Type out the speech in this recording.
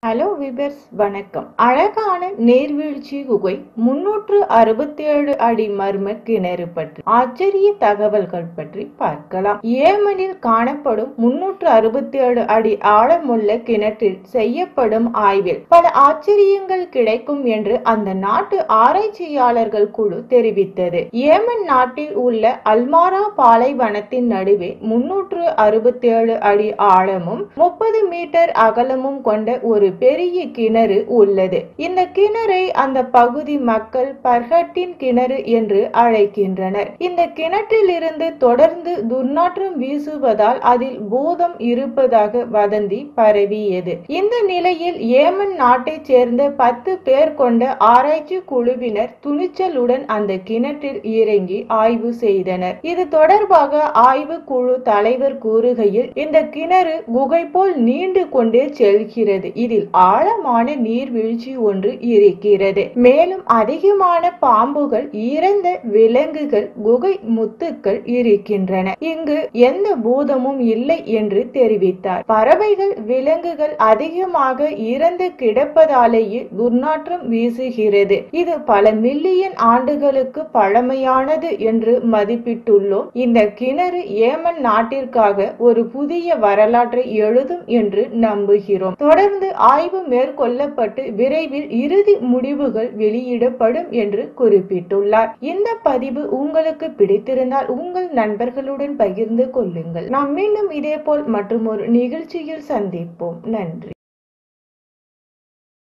Hello vibers, வணக்கம். அழகான நீர்வீழ்ச்சி குகை, 367 அடி மர்ம கிணறு பற்றி ஆச்சரிய தகவல்கள் பற்றி பார்க்கலாம். ஏமனில் காணப்படும் 367 அடி ஆழமுள்ள கிணற்றில் செய்யப்படும் ஆய்வில் பல ஆச்சரியங்கள் கிடைக்கும் என்று அந்த நாட்டு ஆராய்ச்சியாளர்கள் குழு தெரிவித்தது. ஏமன் நாட்டில் உள்ள அல்மாரா பாலைவனத்தின் நடுவே 367 அடி ஆழமும் 30 மீட்டர் அகலமும் கொண்ட ஒரு பெரிய கிணறு உள்ளது. இந்த கிணறை அந்த பகுதி மக்கள் பர்ஹட்டின் கிணறு என்று அழைக்கின்றனர். இந்த கிணற்றில் இருந்து தொடர்ந்து துர்நாற்றம் வீசுவதால் அதில் பூதம் இருப்பதாக வதந்தி பரவியது. இந்த நிலையில் ஏமன் நாட்டைச் சேர்ந்த 10 பேர் கொண்ட ஆராய்ச்சி குழுவினர் துணிச்சலுடன் அந்த கிணற்றில் இறங்கி ஆய்வு செய்தனர். இது தொடர்பாக ஆய்வு குழு தலைவர் கூறுகையில், இந்த கிணறு குகை போல் நீண்டு கொண்டே செல்கிறது. இதில் ஆழமான நீர்வீழ்ச்சி ஒன்று இருக்கிறது. மேலும் அதிகமான பாம்புகள், இறந்த விலங்குகள், குகை முத்துக்கள் இருக்கின்றன. இங்கு எந்த பூதமும் இல்லை என்று தெரிவித்தார். பறவைகள், விலங்குகள் அதிகமாக இறந்து கிடப்பதாலேயே துர்நாற்றம் வீசுகிறது. இது பல மில்லியன் ஆண்டுகளுக்கு பழமையானது என்று மதிப்பிட்டுள்ளோம். இந்த கிணறு ஏமன் நாட்டிற்காக ஒரு புதிய வரலாற்றை எழுதும் என்று நம்புகிறோம். தொடர்ந்து ஆய்வு மேற்கொள்ளப்பட்டு விரைவில் இறுதி முடிவுகள் வெளியிடப்படும் என்று குறிப்பிட்டுள்ளார். இந்த பதிவு உங்களுக்கு பிடித்திருந்தால் உங்கள் நண்பர்களுடன் பகிர்ந்து கொள்ளுங்கள். நாம் மீண்டும் இதேபோல் மற்றும் ஒரு நிகழ்ச்சியில் சந்திப்போம். நன்றி.